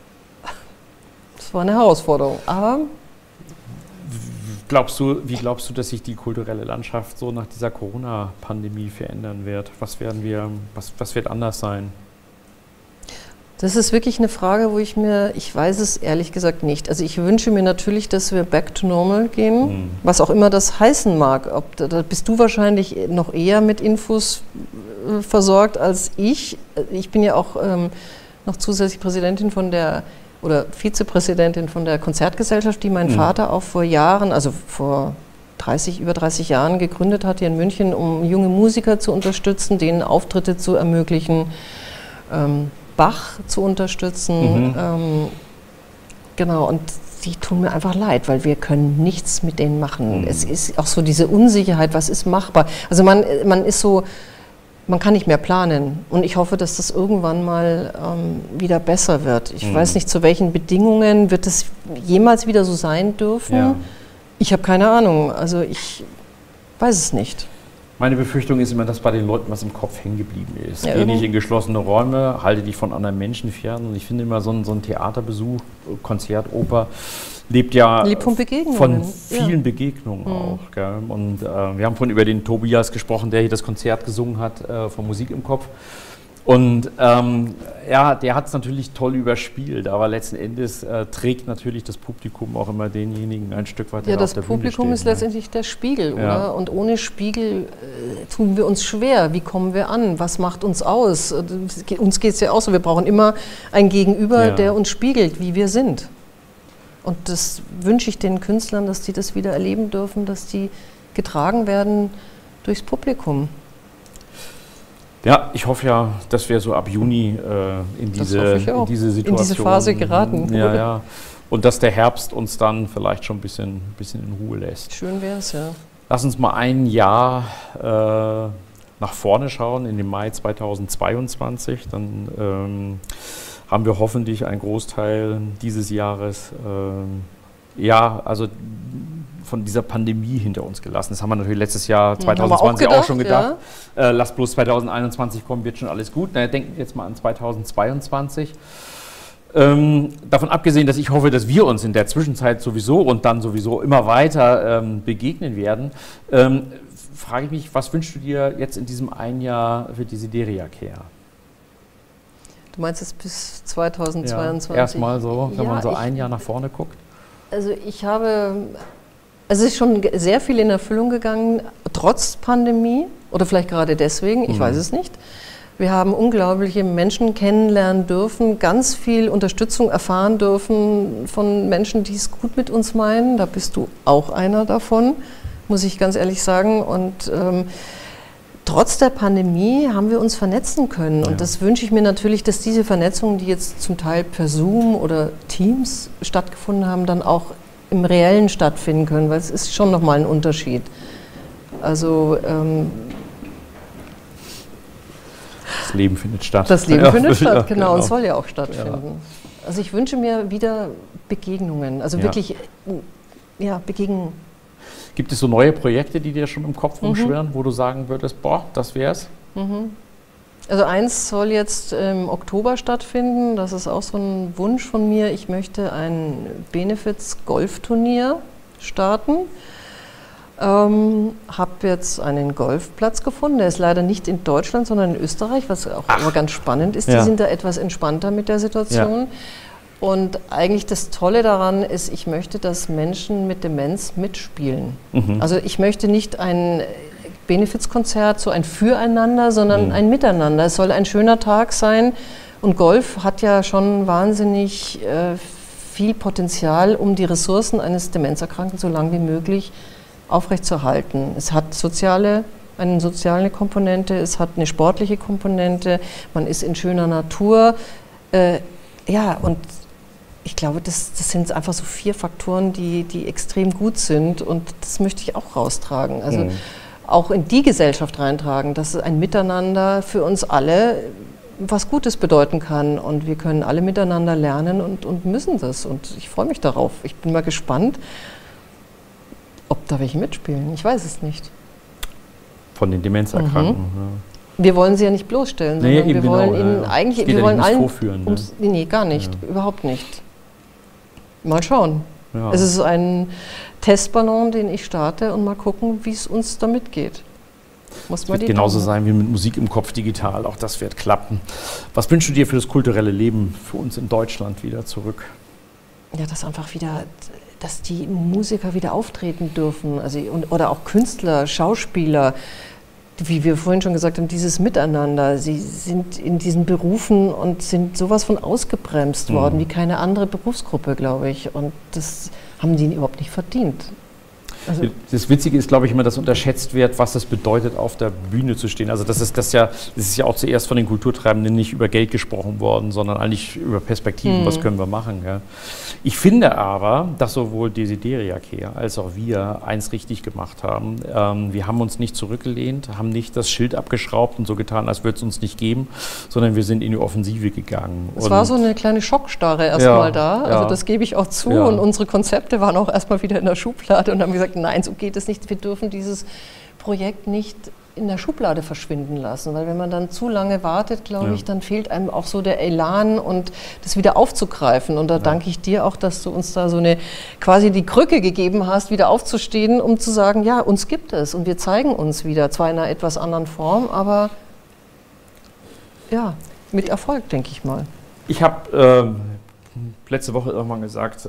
es war eine Herausforderung. Aber wie glaubst du, dass sich die kulturelle Landschaft so nach dieser Corona-Pandemie verändern wird? Was wird anders sein? Das ist wirklich eine Frage, ich weiß es ehrlich gesagt nicht. Also ich wünsche mir natürlich, dass wir back to normal gehen, was auch immer das heißen mag. Da bist du wahrscheinlich noch eher mit Infos versorgt als ich. Ich bin ja auch noch zusätzlich Präsidentin oder Vizepräsidentin von der Konzertgesellschaft, die mein Vater auch vor Jahren, also vor über 30 Jahren gegründet hat hier in München, um junge Musiker zu unterstützen, denen Auftritte zu ermöglichen, Bach zu unterstützen. Genau, und die tun mir einfach leid, weil wir können nichts mit denen machen. Es ist auch so diese Unsicherheit, was ist machbar. Also man ist so, man kann nicht mehr planen, und ich hoffe, dass das irgendwann mal wieder besser wird. Ich weiß nicht, zu welchen Bedingungen wird es jemals wieder so sein dürfen. Ja. Ich habe keine Ahnung, also ich weiß es nicht. Meine Befürchtung ist immer, dass bei den Leuten was im Kopf hängen geblieben ist. Ja, Geh nicht in geschlossene Räume, halte dich von anderen Menschen fern. Und ich finde immer, so ein Theaterbesuch, Konzert, Oper, lebt von Begegnungen. Von vielen Begegnungen auch. Gell? Und wir haben vorhin über den Tobias gesprochen, der hier das Konzert gesungen hat, von Musik im Kopf. Und der hat es natürlich toll überspielt, aber letzten Endes trägt natürlich das Publikum auch immer denjenigen ein Stück weit, der auf der Bühne steht. Ja, das Publikum ist letztendlich der Spiegel, oder? Und ohne Spiegel tun wir uns schwer. Wie kommen wir an? Was macht uns aus? Uns geht es ja auch so, wir brauchen immer ein Gegenüber, der uns spiegelt, wie wir sind. Und das wünsche ich den Künstlern, dass die das wieder erleben dürfen, dass die getragen werden durchs Publikum. Ja, ich hoffe ja, dass wir so ab Juni in diese Situation, in diese Phase geraten. Ja. Und dass der Herbst uns dann vielleicht schon ein bisschen in Ruhe lässt. Schön wäre es, ja. Lass uns mal ein Jahr nach vorne schauen, in den Mai 2022. Dann haben wir hoffentlich einen Großteil dieses Jahres von dieser Pandemie hinter uns gelassen. Das haben wir natürlich letztes Jahr 2020 auch schon gedacht. Ja. Lass bloß 2021 kommen, wird schon alles gut. Na, denken wir jetzt mal an 2022. Davon abgesehen, dass ich hoffe, dass wir uns in der Zwischenzeit sowieso und dann sowieso immer weiter begegnen werden, frage ich mich, was wünschst du dir jetzt in diesem einen Jahr für die Sideria-Kehr? Du meinst es bis 2022? Ja, erstmal so, wenn man so ein Jahr nach vorne guckt. Also es ist schon sehr viel in Erfüllung gegangen, trotz Pandemie oder vielleicht gerade deswegen, ich weiß es nicht. Wir haben unglaubliche Menschen kennenlernen dürfen, ganz viel Unterstützung erfahren dürfen von Menschen, die es gut mit uns meinen. Da bist du auch einer davon, muss ich ganz ehrlich sagen. Und trotz der Pandemie haben wir uns vernetzen können. Und das wünsche ich mir natürlich, dass diese Vernetzungen, die jetzt zum Teil per Zoom oder Teams stattgefunden haben, dann auch im Reellen stattfinden können, weil es ist schon nochmal ein Unterschied. Also das Leben findet statt. Das Leben findet statt, genau, und soll ja auch stattfinden. Ja. Also ich wünsche mir wieder Begegnungen, also wirklich Begegnungen. Gibt es so neue Projekte, die dir schon im Kopf rumschwirren, wo du sagen würdest, boah, das wär's? Also eins soll jetzt im Oktober stattfinden, das ist auch so ein Wunsch von mir. Ich möchte ein Benefiz-Golfturnier starten. Habe jetzt einen Golfplatz gefunden, der ist leider nicht in Deutschland, sondern in Österreich, was auch aber ganz spannend ist. Die sind da etwas entspannter mit der Situation. Ja. Und eigentlich das Tolle daran ist, ich möchte, dass Menschen mit Demenz mitspielen. Also ich möchte nicht ein Benefizkonzert, so ein Füreinander, sondern ein Miteinander. Es soll ein schöner Tag sein und Golf hat ja schon wahnsinnig viel Potenzial, um die Ressourcen eines Demenzerkrankten so lange wie möglich aufrechtzuerhalten. Es hat eine soziale Komponente, es hat eine sportliche Komponente, man ist in schöner Natur. Und ich glaube, das sind einfach so 4 Faktoren, die extrem gut sind und das möchte ich auch raustragen. Also auch in die Gesellschaft reintragen, dass ein Miteinander für uns alle was Gutes bedeuten kann und wir können alle miteinander lernen und müssen das und ich freue mich darauf. Ich bin mal gespannt, ob da welche mitspielen. Ich weiß es nicht. Von den Demenzerkrankten. Wir wollen sie ja nicht bloßstellen, sondern wir wollen ihnen eigentlich, wir wollen allen vorführen. Nee, gar nicht, überhaupt nicht. Mal schauen. Ja. Es ist ein Testballon, den ich starte und mal gucken, wie es uns damit geht. Es wird genauso sein wie mit Musik im Kopf digital, auch das wird klappen. Was wünschst du dir für das kulturelle Leben für uns in Deutschland wieder zurück? Ja, dass die Musiker wieder auftreten dürfen, oder auch Künstler, Schauspieler, wie wir vorhin schon gesagt haben, dieses Miteinander. Sie sind in diesen Berufen und sind sowas von ausgebremst worden wie keine andere Berufsgruppe, glaube ich. Und das haben die überhaupt nicht verdient. Also das Witzige ist, glaube ich, immer, dass unterschätzt wird, was das bedeutet, auf der Bühne zu stehen. Also das ist ja auch zuerst von den Kulturtreibenden nicht über Geld gesprochen worden, sondern eigentlich über Perspektiven, was können wir machen. Ja. Ich finde aber, dass sowohl Desideria-Kehr als auch wir eins richtig gemacht haben. Wir haben uns nicht zurückgelehnt, haben nicht das Schild abgeschraubt und so getan, als würde es uns nicht geben, sondern wir sind in die Offensive gegangen. Es war so eine kleine Schockstarre erstmal da, also das gebe ich auch zu und unsere Konzepte waren auch erstmal wieder in der Schublade und haben gesagt, nein, so geht es nicht. Wir dürfen dieses Projekt nicht in der Schublade verschwinden lassen, weil wenn man dann zu lange wartet, glaube ich, dann fehlt einem auch so der Elan und das wieder aufzugreifen. Und da danke ich dir auch, dass du uns da so eine quasi die Krücke gegeben hast, wieder aufzustehen, um zu sagen, ja, uns gibt es und wir zeigen uns wieder, zwar in einer etwas anderen Form, aber ja, mit Erfolg, denke ich mal. Ich habe letzte Woche irgendwann gesagt,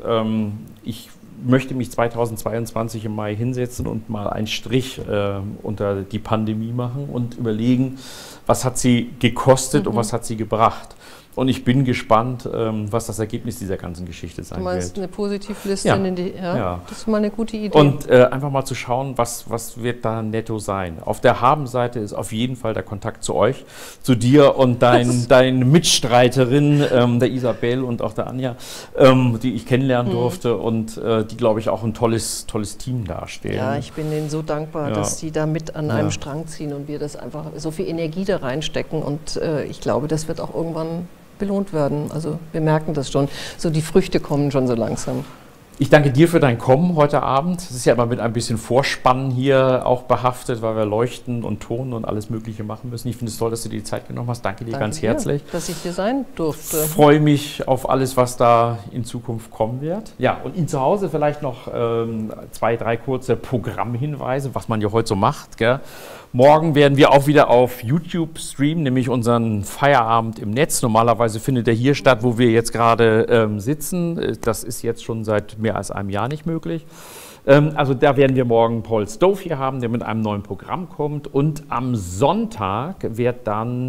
ich möchte mich 2022 im Mai hinsetzen und mal einen Strich unter die Pandemie machen und überlegen, was hat sie gekostet und was hat sie gebracht. Und ich bin gespannt, was das Ergebnis dieser ganzen Geschichte sein wird. Du meinst eine Positivliste? Ja. Ja. Das ist mal eine gute Idee. Und einfach mal zu schauen, was wird da netto sein. Auf der Habenseite ist auf jeden Fall der Kontakt zu euch, zu dir und deinen Mitstreiterin, der Isabel und auch der Anja, die ich kennenlernen durfte und die, glaube ich, auch ein tolles Team darstellen. Ja, ich bin denen so dankbar, dass die da mit an einem Strang ziehen und wir das einfach so viel Energie da reinstecken. Und ich glaube, das wird auch irgendwann belohnt werden. Also wir merken das schon. So die Früchte kommen schon so langsam. Ich danke dir für dein Kommen heute Abend. Es ist ja immer mit ein bisschen Vorspannen hier auch behaftet, weil wir leuchten und Ton und alles Mögliche machen müssen. Ich finde es toll, dass du dir die Zeit genommen hast. Danke dir ganz herzlich. Dass ich hier sein durfte. Ich freue mich auf alles, was da in Zukunft kommen wird. Ja, und Ihnen zu Hause vielleicht noch 2, 3 kurze Programmhinweise, was man ja heute so macht. Gell? Morgen werden wir auch wieder auf YouTube streamen, nämlich unseren Feierabend im Netz. Normalerweise findet er hier statt, wo wir jetzt gerade sitzen. Das ist jetzt schon seit mehr als einem Jahr nicht möglich. Also da werden wir morgen Paul Stove hier haben, der mit einem neuen Programm kommt. Und am Sonntag wird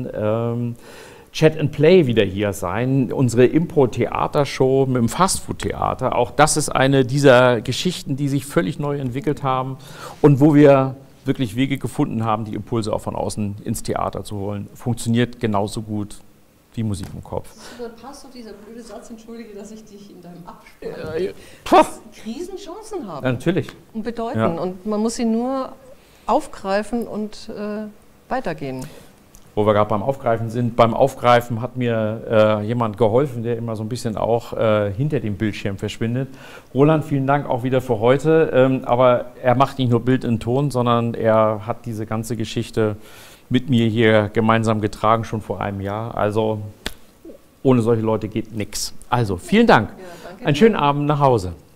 dann Chat and Play wieder hier sein, unsere Impro-Theatershow mit dem Fastfood-Theater. Auch das ist eine dieser Geschichten, die sich völlig neu entwickelt haben und wo wir wirklich Wege gefunden haben, die Impulse auch von außen ins Theater zu holen. Funktioniert genauso gut wie Musik im Kopf. Da passt doch dieser blöde Satz, entschuldige, dass ich dich in deinem Abspann Riesenchancen haben. Ja, natürlich. Und bedeuten. Und man muss sie nur aufgreifen und weitergehen. Wo wir gerade beim Aufgreifen sind. Beim Aufgreifen hat mir jemand geholfen, der immer so ein bisschen auch hinter dem Bildschirm verschwindet. Roland, vielen Dank auch wieder für heute. Aber er macht nicht nur Bild und Ton, sondern er hat diese ganze Geschichte mit mir hier gemeinsam getragen, schon vor einem Jahr. Also ohne solche Leute geht nichts. Also vielen Dank. Ja, danke. Einen schönen Abend nach Hause.